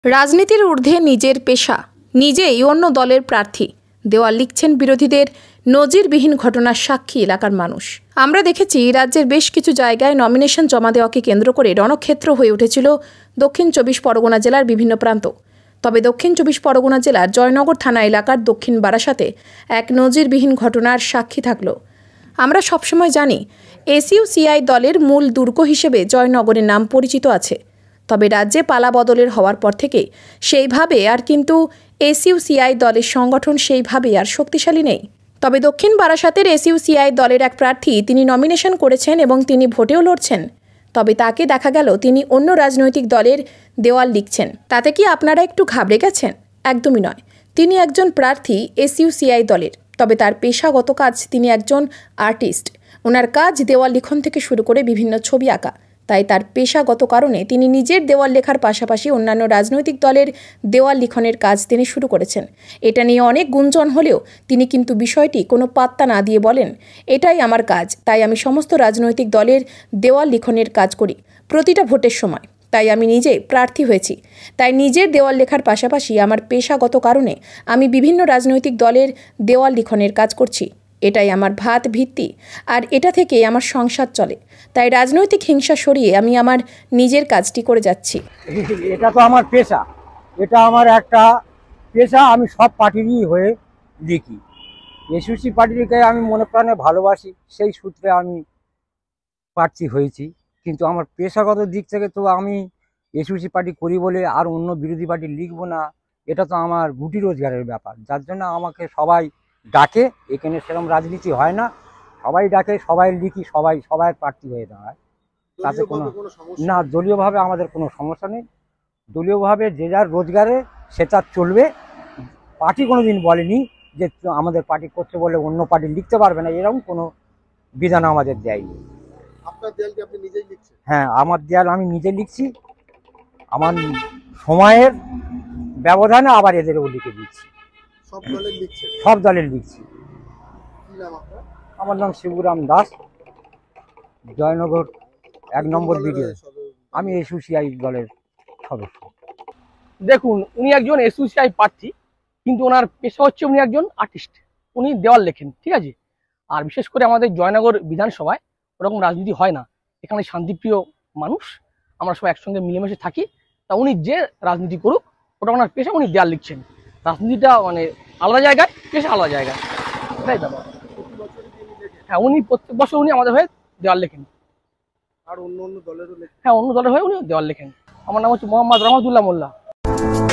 রাজনীতির ঊর্ধ্বে নিজের পেশা, নিজেই অন্য দলের প্রার্থী, দেওয়াল লিখছেন বিরোধীদের নজিরবিহীন ঘটনার সাক্ষী এলাকার মানুষ। আমরা দেখেছি রাজ্যের বেশ কিছু জায়গায় নমিনেশন জমা দেওয়াকে কেন্দ্র করে রণক্ষেত্র হয়ে উঠেছিল দক্ষিণ ২৪ পরগনা জেলার বিভিন্ন প্রান্ত। তবে দক্ষিণ ২৪ পরগনা জেলার জয়নগর থানা এলাকার দক্ষিণ বারাসাতে এক নজিরবিহীন ঘটনার সাক্ষী থাকল। আমরা সবসময় জানি এসইউসিআই দলের মূল দুর্গ হিসেবে জয়নগরের নাম পরিচিত আছে। তবে রাজ্যে পালা বদলের হওয়ার পর থেকে সেইভাবে আর কিন্তু এসইউসিআই দলের সংগঠন সেইভাবে আর শক্তিশালী নেই। তবে দক্ষিণ বারাসাতের এসইউসিআই দলের এক প্রার্থী তিনি নমিনেশন করেছেন এবং তিনি ভোটেও লড়ছেন। তবে তাকে দেখা গেল তিনি অন্য রাজনৈতিক দলের দেওয়াল লিখছেন। তাতে কি আপনারা একটু ঘাবড়ে গেছেন? একদমই নয়। তিনি একজন প্রার্থী এসইউসিআই দলের, তবে তার পেশাগত কাজ তিনি একজন আর্টিস্ট। ওনার কাজ দেওয়াল লিখন থেকে শুরু করে বিভিন্ন ছবি আঁকা। তাই তার পেশাগত কারণে তিনি নিজের দেওয়াল লেখার পাশাপাশি অন্যান্য রাজনৈতিক দলের দেওয়াল লিখনের কাজ তিনি শুরু করেছেন। এটা নিয়ে অনেক গুঞ্জন হলেও তিনি কিন্তু বিষয়টি কোনো পাত্তা না দিয়ে বলেন, এটাই আমার কাজ, তাই আমি সমস্ত রাজনৈতিক দলের দেওয়াল লিখনের কাজ করি প্রতিটা ভোটের সময়। তাই আমি নিজে প্রার্থী হয়েছি, তাই নিজের দেওয়াল লেখার পাশাপাশি আমার পেশাগত কারণে আমি বিভিন্ন রাজনৈতিক দলের দেওয়াল লিখনের কাজ করছি। এটাই আমার ভাত ভিত্তি, আর এটা থেকে আমার সংসার চলে। তাই রাজনৈতিক হিংসা সরিয়ে আমি আমার নিজের কাজটি করে যাচ্ছি। এটা তো আমার পেশা, এটা আমার একটা পেশা। আমি সব পার্টিরই হয়ে লিখি। এসইউসি পার্টিকে আমি মনে প্রাণে ভালোবাসি, সেই সূত্রে আমি প্রার্থী হয়েছি। কিন্তু আমার পেশাগত দিক থেকে তো আমি এসইউসি পার্টি করি বলে আর অন্য বিরোধী পার্টি লিখবো না, এটা তো আমার রুটি রোজগারের ব্যাপার। যার জন্য আমাকে সবাই ডাকে। এখানে সেরকম রাজনীতি হয় না, সবাই ডাকে, সবাই লিখি, সবাই প্রার্থী হয়ে দাঁড়ায়। তাতে কোনো না, দলীয়ভাবে আমাদের কোনো সমস্যা নেই। দলীয়ভাবে যে যার রোজগারে সে তার চলবে। পার্টি কোনো দিন বলেনি যে আমাদের পার্টি করতে বলে অন্য পার্টি লিখতে পারবে না, এরকম কোনো বিধান আমাদের দেয়নি। আপনার দেয়াল কি আপনি নিজেই লিখছেন? হ্যাঁ, আমার দেয়াল আমি নিজে লিখছি। আমার সময়ের ব্যবধানে আবার এদেরও লিখে দিচ্ছি। সব দলের লিখছেন? সব দলের লিখছি। কি নাম আপনার? আমার নাম শিবুরাম দাস, জয়নগর ১ নম্বর বিডিও। আমি এসইউসিআই দলের সদস্য। দেখুন, উনি একজন এসইউসিআই প্রার্থী, কিন্তু ওনার পেশা হচ্ছে উনি একজন আর্টিস্ট। উনি দেওয়াল লেখেন, ঠিক আছে। আর বিশেষ করে আমাদের জয়নগর বিধানসভায় ওরকম রাজনীতি হয় না। এখানে শান্তিপ্রিয় মানুষ, আমরা সবাই একসঙ্গে মিলেমিশে থাকি। তা উনি যে রাজনীতি করুক, ওটা ওনার পেশা, উনি দেওয়াল লিখছেন। রাজনীতিটা মানে আলাদা জায়গায়, পেশা আলাদা জায়গায়, এটাই ব্যাপার। হ্যাঁ, উনি প্রত্যেক বছর উনি আমাদের হয়ে দেওয়াল লেখেন। আর অন্য দলেরও লেখেন? হ্যাঁ, অন্য দলের হয়ে উনি দেওয়াল লেখেন। আমার নাম হচ্ছে মোহাম্মদ রহমতুল্লাহ মোল্লা।